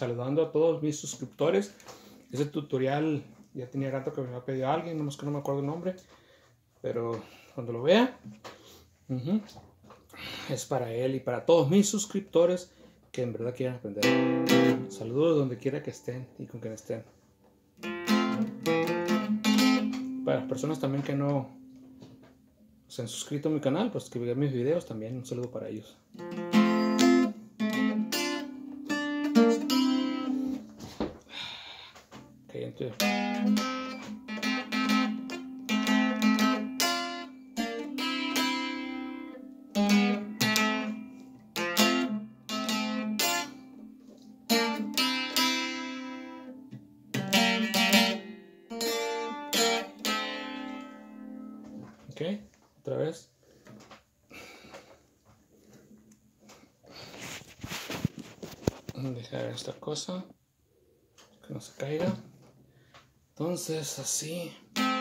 saludando a todos mis suscriptores. Ese tutorial ya tenía rato que me había pedido a alguien, nomás que no me acuerdo el nombre, pero cuando lo vea, es para él y para todos mis suscriptores que en verdad quieran aprender. Saludos donde quiera que estén y con quien estén. Para las personas también que no se han suscrito a mi canal, pues que vean mis videos también, un saludo para ellos. Ok, entonces otra vez. Dejar esta cosa que no se caiga. Entonces así.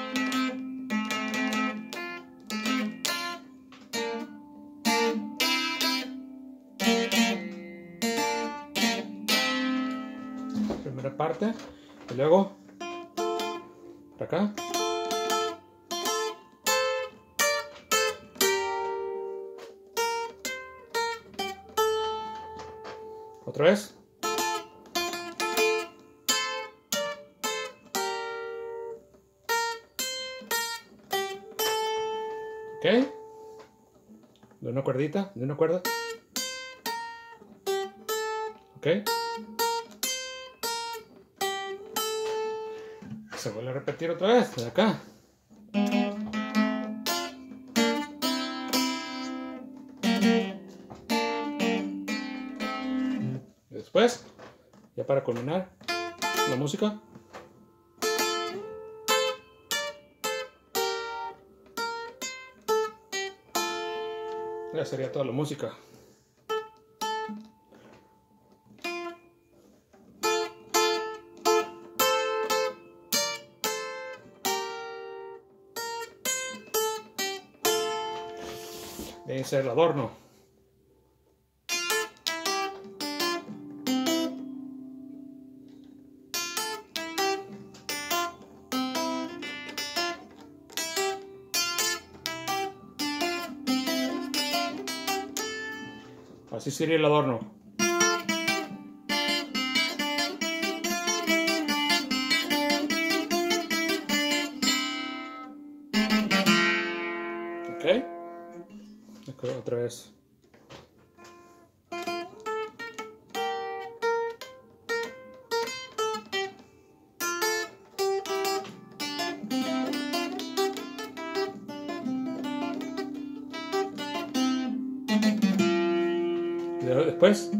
Primera parte y luego para acá. Otra vez. Ok. De una cuerdita, de una cuerda. Ok. Se vuelve a repetir otra vez, de acá. Y después, ya para culminar la música. Ya sería toda la música. Debe ser el adorno. Así sería el adorno. Ok. Otra vez. Y después.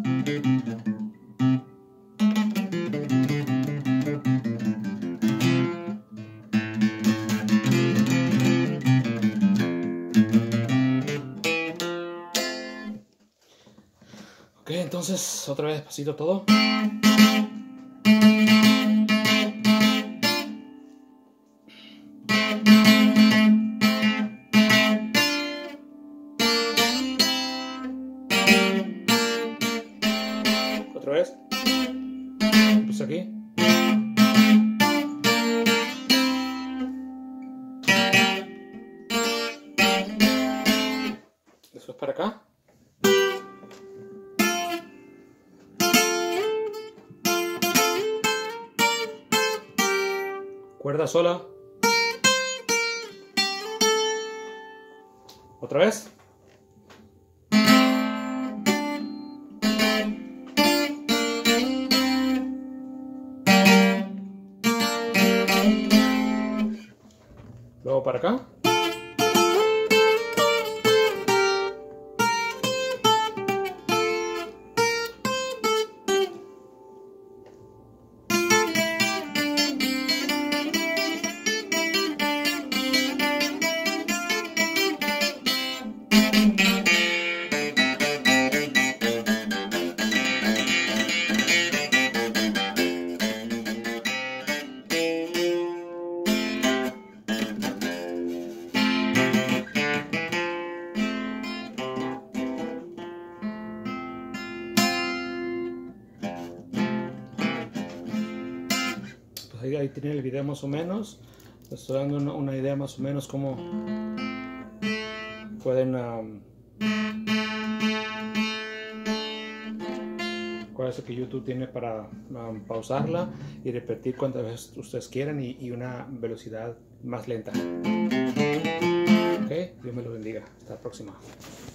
Ok, entonces otra vez despacito todo. Otra vez. Pues aquí. Después para acá. Cuerda sola. Otra vez. Luego para acá. ahí tienen el video más o menos. Les estoy dando una idea más o menos cómo pueden cuál es el que YouTube tiene para pausarla y repetir cuantas veces ustedes quieran y una velocidad más lenta. Ok, Dios me lo bendiga. Hasta la próxima.